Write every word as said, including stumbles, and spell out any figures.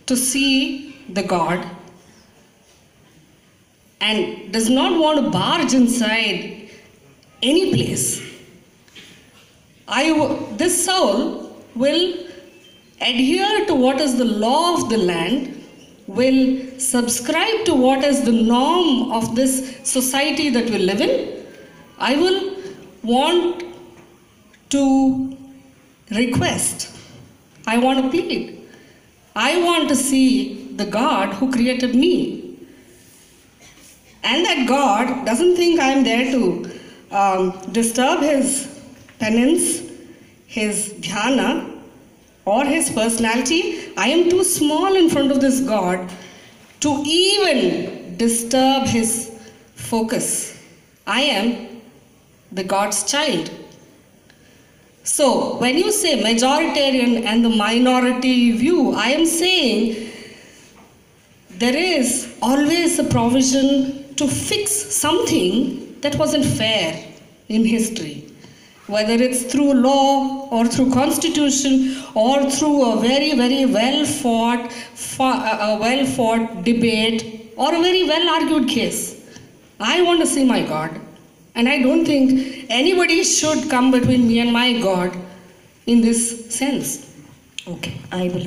to see the God and does not want to barge inside any place. I w- this soul will adhere to what is the law of the land, will subscribe to what is the norm of this society that we live in. I will want to request. I want to plead. I want to see the God who created me. And that God doesn't think I'm there to um, disturb his penance, his dhyana, or his personality. I am too small in front of this God to even disturb his focus. I am the God's child. So, when you say majoritarian and the minority view, I am saying there is always a provision to fix something that wasn't fair in history. Whether it's through law or through constitution or through a very, very well fought, a well fought debate or a very well argued case. I want to see my God. And I don't think anybody should come between me and my God in this sense. Okay, I will.